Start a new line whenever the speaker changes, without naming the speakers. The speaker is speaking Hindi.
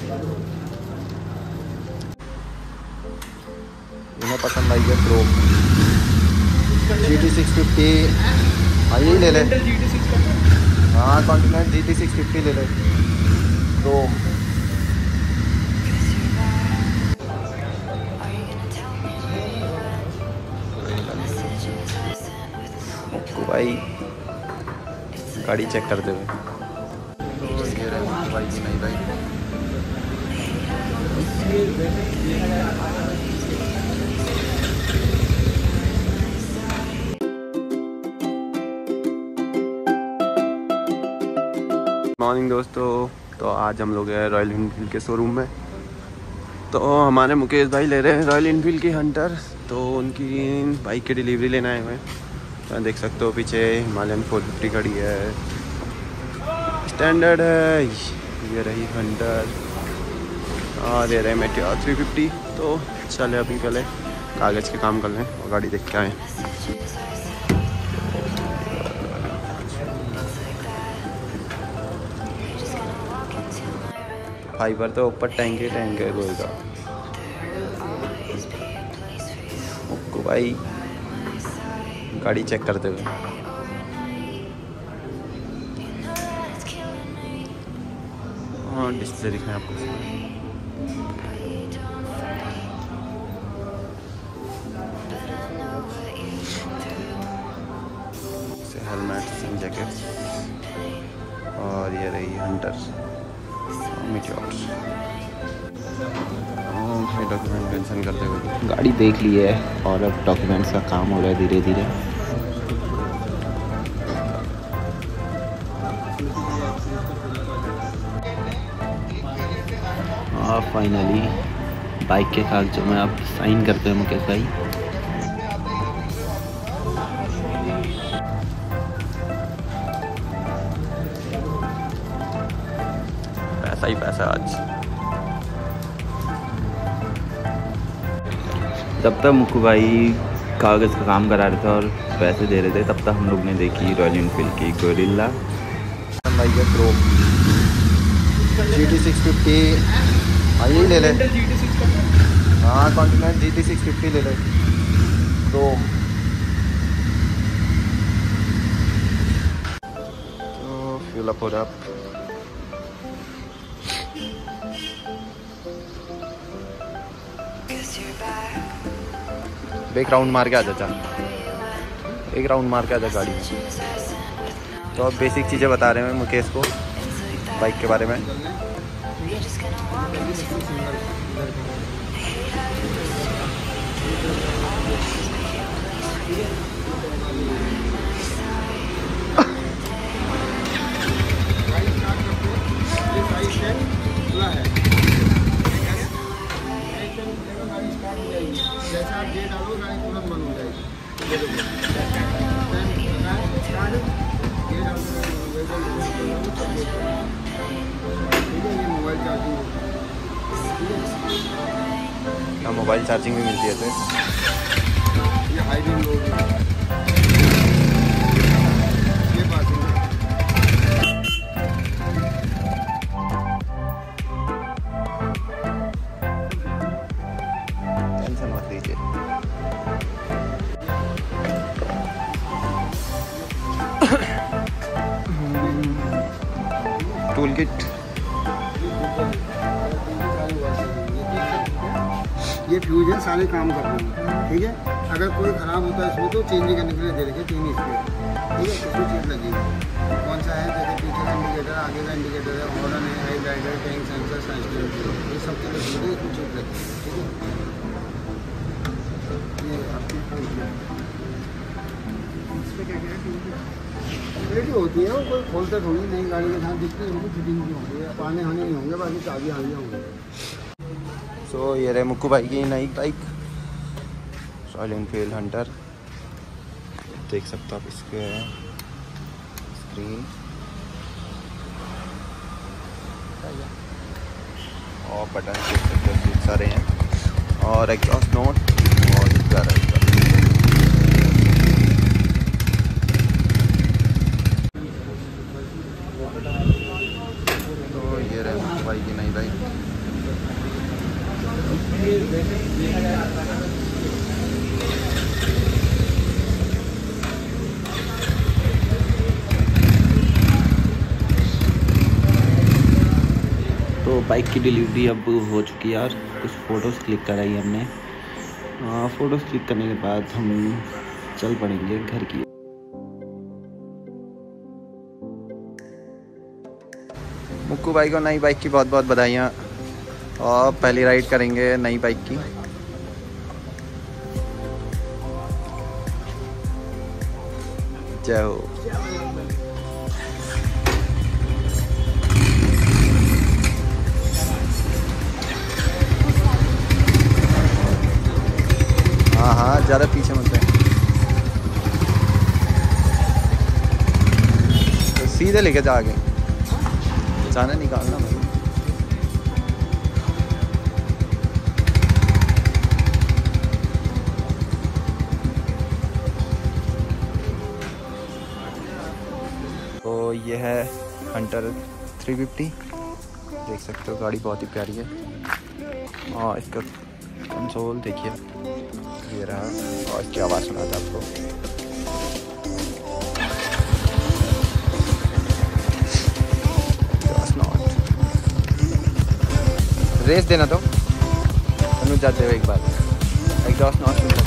इन्हें पसंद आई है प्रो GT 650। हाँ यही ले ले। हाँ कॉन्टिनेंट GT 650 ले ले प्रो। भाई गाड़ी चेक करते हुए तो ये रहे भाई की नई बाइक। मॉर्निंग दोस्तों, तो आज हम लोग हैं रॉयल इनफील्ड के शोरूम में। तो हमारे मुकेश भाई ले रहे हैं रॉयल इनफील्ड की हंटर। तो उनकी बाइक की डिलीवरी लेने आए हुए हैं। तो देख सकते हो पीछे हिमालयन 450 खड़ी है, स्टैंडर्ड है। ये रही हंटर और ये रहे मेटियोर 350। तो चले अभी पहले कागज़ के काम कर लें और गाड़ी देख के आए। फाइबर तो ऊपर टैंक ही टैंक है लोहे का। ओके भाई गाड़ी चेक करते हुए हाँ डिस्प्ले दिखाएं आपको। हेलमेट जैकेट और ये रही हंटर मेटियोर। डॉक्यूमेंट मेंशन करते हुए गाड़ी देख ली है और अब डॉक्यूमेंट्स का काम हो रहा है धीरे धीरे। और फाइनली बाइक के कागजों में आप साइन करते हैं मुकेश भाई। पैसा ही पैसा आज। जब तक मुक्कू भाई कागज़ का काम करा रहे थे और पैसे दे रहे थे, तब तक हम लोग ने देखी रॉयल इनफील्ड की गोरिल्ला प्रो GT 650। हाँ यही ले ले। हाँ कॉन्टिनेंट GT 650 ले ले प्रो। तो फ्यूल अप हो रहा। एक राउंड मार के आ जा, एक राउंड मार के आ जा गाड़ी में। तो अब बेसिक चीज़ें बता रहे हैं मुकेश को बाइक के बारे में।
जैसा आप ये डालो गाड़ी तुरंत बंद हो जाएगी। ये मोबाइल चार्जिंग,
हाँ मोबाइल चार्जिंग भी मिलती है। तो
ये हाई बीम लोड है। ये पार्किंग
टेंशन मत लीजिए। टूल किट
ये फ्यूजन सारे काम कर रहे हैं, ठीक है। अगर कोई ख़राब होता है इसमें तो चेंज करने के लिए दे रखे 3 स्पीड, ठीक है। इसमें चीज़ लगेगी कौन सा है, जैसे पीछे का इंडिकेटर, आगे का इंडिकेटर है, हॉर्न है, high rider, tank sensor, side stand, ये सब के लिए इसमें चीज़ लगेगी, ठीक है। ये आपकी रेडी होती है, कोई खोलते थोड़ी नहीं, गाड़ी के साथ दिखती होगी, फिटिंग की होगी, पाने हाने नहीं होंगे, बाकी चाबी हानि होंगे।
सो ये रहे मुक्कू भाई की नई बाइक रॉयल इनफील्ड हंटर। देख सकते हो आप इसके स्क्रीन और बटन देख सकते हो बहुत सारे हैं और एग्जॉस्ट नोट और प्यारा। तो ये रहे मुक्कू भाई की नई बाइक।
तो बाइक की डिलीवरी अब हो चुकी है यार। कुछ फ़ोटोज़ क्लिक कराई हमने। फ़ोटोज़ क्लिक करने के बाद हम चल पड़ेंगे घर की।
मुक्कू भाई को नई बाइक की बहुत बहुत बधाइयाँ, और पहली राइड करेंगे नई बाइक की। जय हो। हाँ हाँ, ज़्यादा पीछे मत है, तो सीधे लेके जा आगे, जाना निकालना भाई। तो ये है हंटर 350, देख सकते हो गाड़ी बहुत ही प्यारी है। और इसका कंसोल देखिए, ये रहा, और इसकी आवाज़ सुनाता आपको। रेस देना तो अनुज जाते हुए एक बार एग्जॉस्ट नॉट सुन सकते।